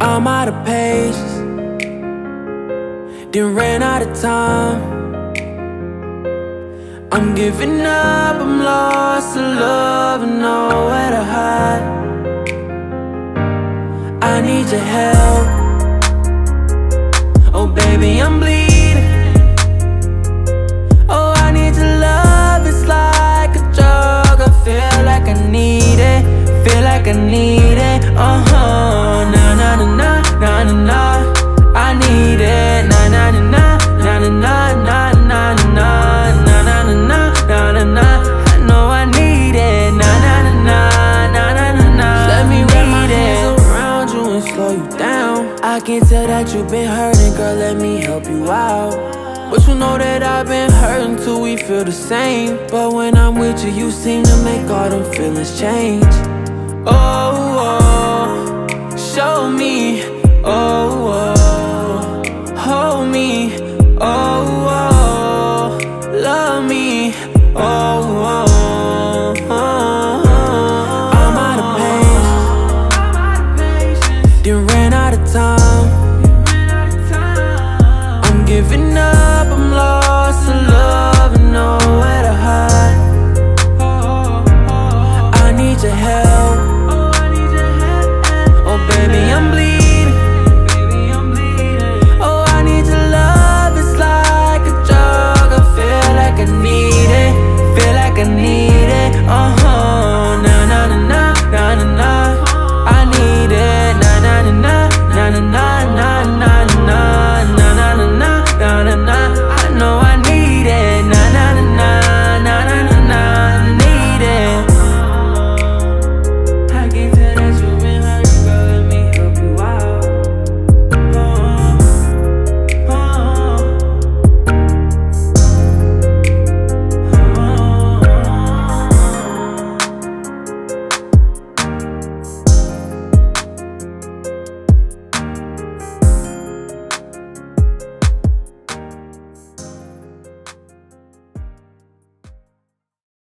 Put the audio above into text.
I'm out of patience, then ran out of time. I'm giving up, I'm lost to love and nowhere to hide. I need your help, oh baby, I'm bleeding. Oh, I need your love, it's like a drug. I feel like I need it, feel like I need it. Na na na na, na na na, I need it. Na na na na, na na na, na na na, na na na na, na na na. I know I need it. Na na na na, na na na na. Let me wrap my hands around you and slow you down. I can tell that you've been hurting, girl, let me help you out. But you know that I've been hurting till we feel the same. But when I'm with you, you seem to make all them feelings change. Oh, oh, show me, oh